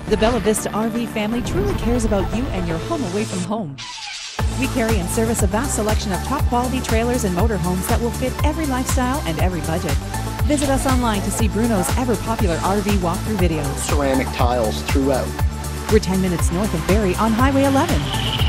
The Bella Vista RV family truly cares about you and your home away from home. We carry and service a vast selection of top quality trailers and motorhomes that will fit every lifestyle and every budget. Visit us online to see Bruno's ever popular RV walkthrough videos. Ceramic tiles throughout. We're 10 minutes north of Barrie on Highway 11.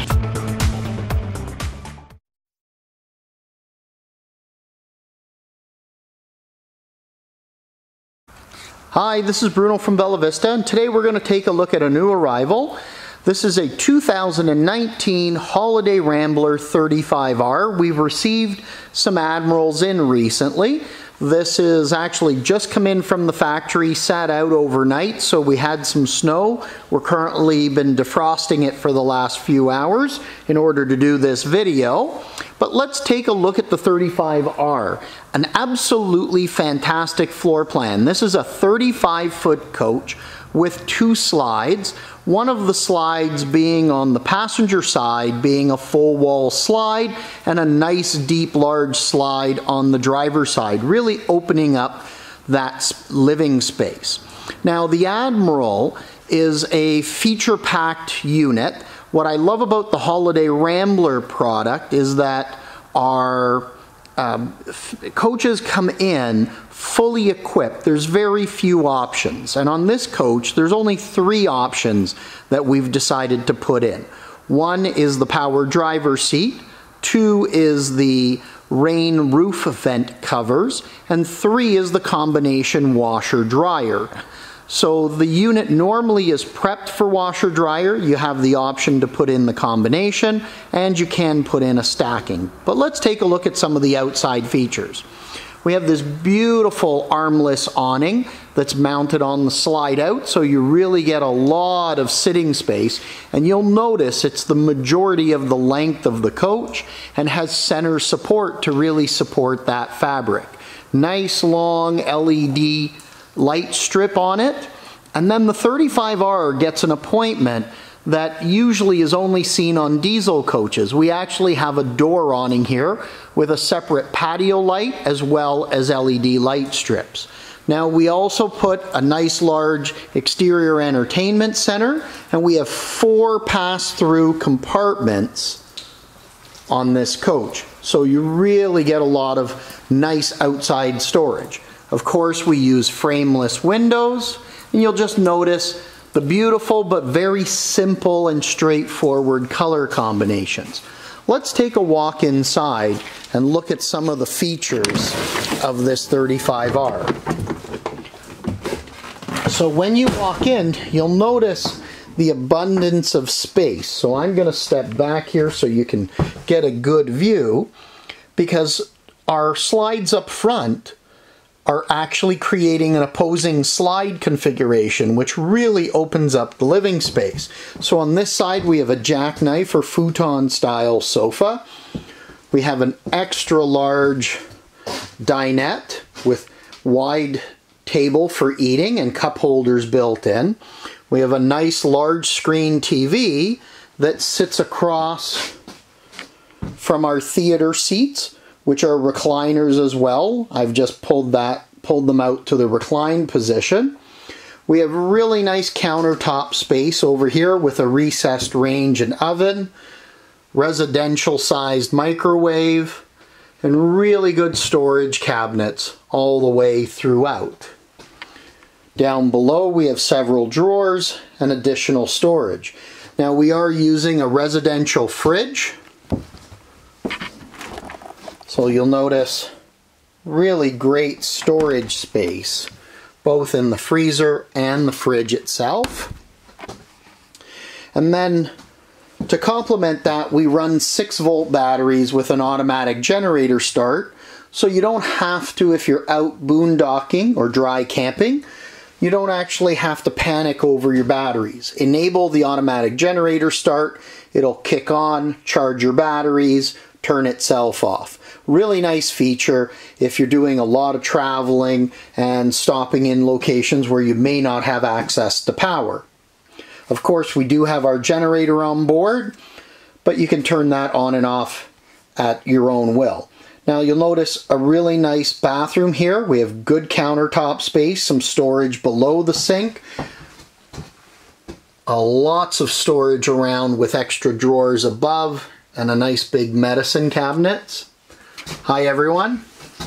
Hi, this is Bruno from Bella Vista, and today we're going to take a look at a new arrival. This is a 2019 Holiday Rambler 35R. We've received some Admirals in recently. This is actually just come in from the factory, sat out overnight, so we had some snow. We're currently been defrosting it for the last few hours in order to do this video. But let's take a look at the 35R. An absolutely fantastic floor plan. This is a 35-foot coach with 2 slides. One of the slides being on the passenger side, being a full wall slide, and a nice deep large slide on the driver's side, really opening up that living space. Now the Admiral is a feature-packed unit. What I love about the Holiday Rambler product is that our coaches come in fully equipped. There's very few options, and on this coach there's only 3 options that we've decided to put in. 1 is the power driver's seat, 2 is the rain roof vent covers, and 3 is the combination washer dryer. So the unit normally is prepped for washer dryer. You have the option to put in the combination, and you can put in a stacking. But let's take a look at some of the outside features. We have this beautiful armless awning that's mounted on the slide out, so you really get a lot of sitting space. And you'll notice it's the majority of the length of the coach and has center support to really support that fabric. Nice long LED light strip on it. And then the 35R gets an appointment that usually is only seen on diesel coaches. We actually have a door awning here with a separate patio light as well as LED light strips. Now we also put a nice large exterior entertainment center, and we have 4 pass-through compartments on this coach. So you really get a lot of nice outside storage. Of course, we use frameless windows, and you'll just notice the beautiful but very simple and straightforward color combinations. Let's take a walk inside and look at some of the features of this 35R. So when you walk in, you'll notice the abundance of space. So I'm going to step back here so you can get a good view, because our slides up front are actually creating an opposing slide configuration, which really opens up the living space. So on this side we have a jackknife or futon style sofa. We have an extra large dinette with wide table for eating and cup holders built in. We have a nice large screen TV that sits across from our theater seats, which are recliners as well. I've just pulled them out to the recline position. We have really nice countertop space over here with a recessed range and oven, residential sized microwave, and really good storage cabinets all the way throughout. Down below we have several drawers and additional storage. Now we are using a residential fridge, so you'll notice really great storage space both in the freezer and the fridge itself. And then to complement that, we run 6-volt batteries with an automatic generator start, so you don't have to, if you're out boondocking or dry camping, you don't actually have to panic over your batteries. Enable the automatic generator start, it'll kick on, charge your batteries, turn itself off. Really nice feature if you're doing a lot of traveling and stopping in locations where you may not have access to power. Of course, we do have our generator on board, but you can turn that on and off at your own will. Now you'll notice a really nice bathroom here. We have good countertop space, some storage below the sink. Lots of storage around with extra drawers above and a nice big medicine cabinet. Hi everyone.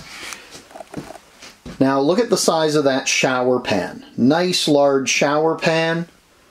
Now look at the size of that shower pan. Nice large shower pan.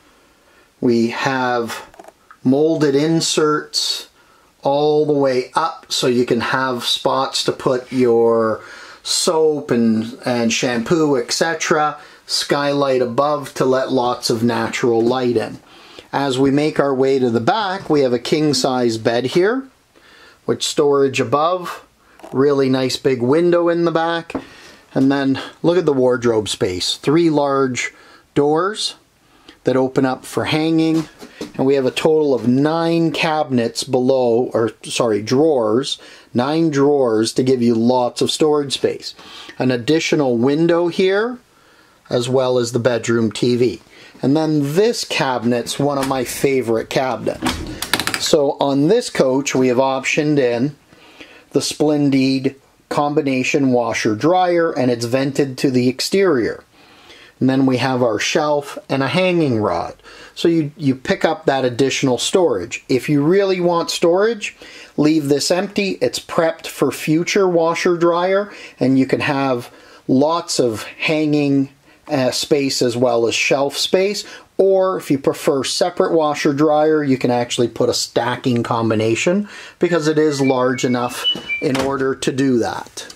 We have molded inserts all the way up so you can have spots to put your soap and shampoo, etc. Skylight above to let lots of natural light in. As we make our way to the back, we have a king size bed here with storage above, really nice big window in the back, and then look at the wardrobe space. 3 large doors that open up for hanging, and we have a total of 9 cabinets below, or sorry, drawers, 9 drawers to give you lots of storage space. An additional window here, as well as the bedroom TV. And then this cabinet's one of my favorite cabinets. So on this coach we have optioned in the Splendid combination washer dryer, and it's vented to the exterior. And then we have our shelf and a hanging rod. So you pick up that additional storage. If you really want storage, leave this empty. It's prepped for future washer dryer, and you can have lots of hanging space as well as shelf space. Or if you prefer separate washer dryer, you can actually put a stacking combination because it is large enough in order to do that.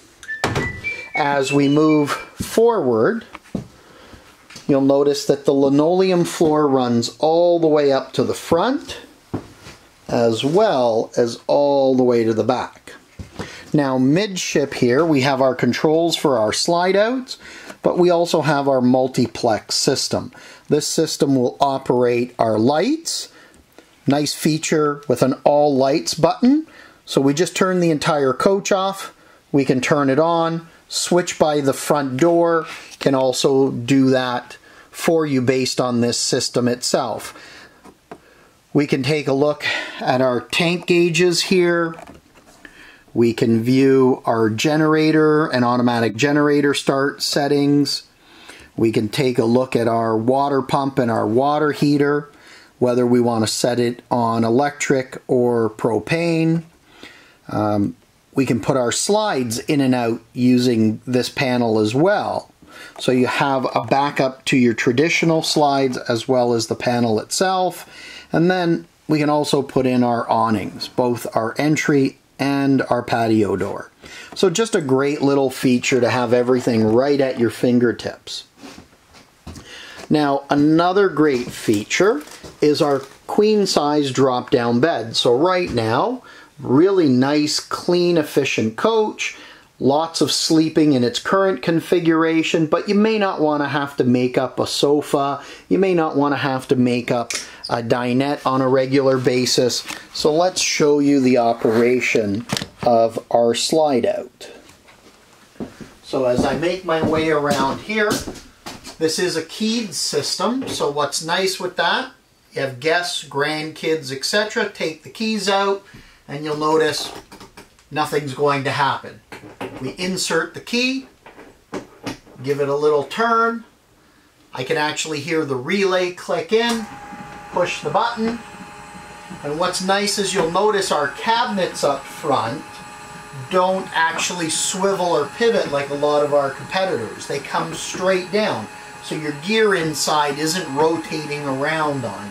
As we move forward, you'll notice that the linoleum floor runs all the way up to the front as well as all the way to the back. Now midship here we have our controls for our slide outs, but we also have our multiplex system. This system will operate our lights. Nice feature with an all lights button. So we just turn the entire coach off. We can turn it on. Switch by the front door can also do that for you based on this system itself. We can take a look at our tank gauges here. We can view our generator and automatic generator start settings. We can take a look at our water pump and our water heater, whether we want to set it on electric or propane. We can put our slides in and out using this panel as well. So you have a backup to your traditional slides as well as the panel itself. And then we can also put in our awnings, both our entry and our patio door. So just a great little feature to have everything right at your fingertips. Now another great feature is our queen size drop down bed. So right now, really nice, clean, efficient coach. Lots of sleeping in its current configuration, but you may not want to have to make up a sofa. You may not want to have to make up a dinette on a regular basis. So let's show you the operation of our slide out. So as I make my way around here, this is a keyed system. So what's nice with that, you have guests, grandkids, etc. Take the keys out and you'll notice nothing's going to happen. We insert the key, give it a little turn. I can actually hear the relay click in, push the button. And what's nice is you'll notice our cabinets up front don't actually swivel or pivot like a lot of our competitors. They come straight down. So your gear inside isn't rotating around on you.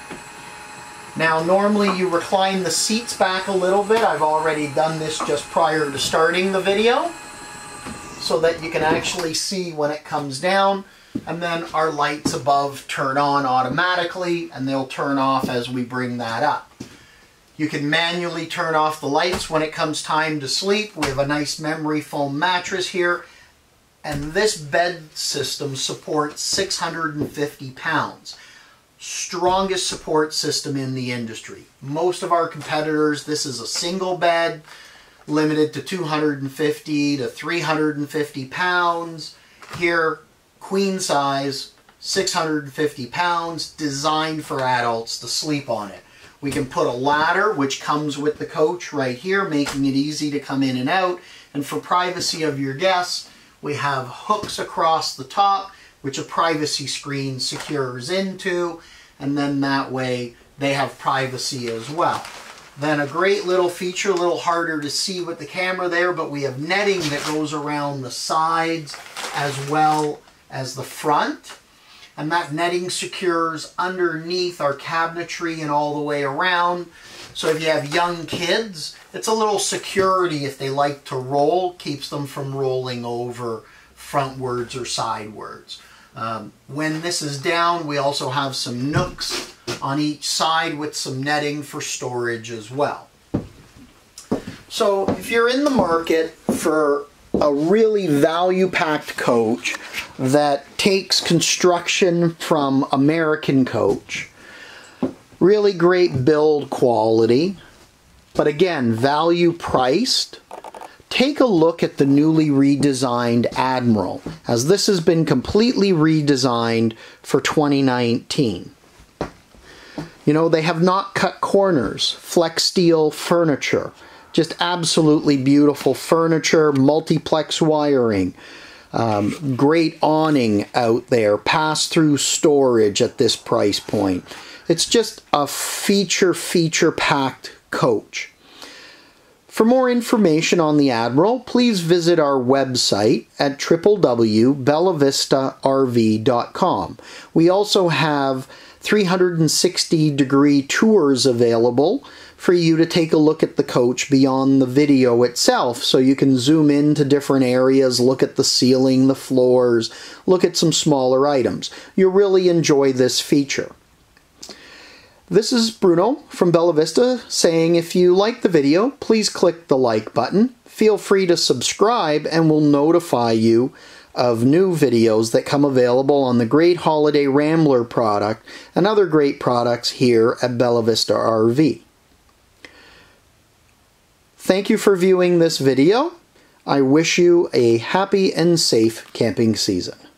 Now normally you recline the seats back a little bit. I've already done this just prior to starting the video so that you can actually see when it comes down, and then our lights above turn on automatically and they'll turn off as we bring that up. You can manually turn off the lights when it comes time to sleep. We have a nice memory foam mattress here, and this bed system supports 650 pounds. Strongest support system in the industry. Most of our competitors, this is a single bed, limited to 250 to 350 pounds. Here, queen size, 650 pounds, designed for adults to sleep on it. We can put a ladder, which comes with the coach right here, making it easy to come in and out. And for privacy of your guests, we have hooks across the top, which a privacy screen secures into. and then that way they have privacy as well. Then a great little feature, a little harder to see with the camera there, but we have netting that goes around the sides as well as the front. And that netting secures underneath our cabinetry and all the way around. So if you have young kids, it's a little security if they like to roll, keeps them from rolling over frontwards or sidewards. When this is down, we also have some nooks on each side with some netting for storage as well. So if you're in the market for a really value-packed coach that takes construction from American coach, really great build quality, but again, value priced, take a look at the newly redesigned Admiral, as this has been completely redesigned for 2019. You know, they have not cut corners. Flexsteel furniture. Just absolutely beautiful furniture, multiplex wiring, great awning out there, pass-through storage at this price point. It's just a feature-packed coach. For more information on the Admiral, please visit our website at www.bellavistarv.com. We also have 360-degree tours available for you to take a look at the coach beyond the video itself, so you can zoom into different areas, look at the ceiling, the floors, look at some smaller items. You'll really enjoy this feature. This is Bruno from Bella Vista saying if you like the video, please click the like button. Feel free to subscribe and we'll notify you of new videos that come available on the great Holiday Rambler product and other great products here at Bella Vista RV. Thank you for viewing this video. I wish you a happy and safe camping season.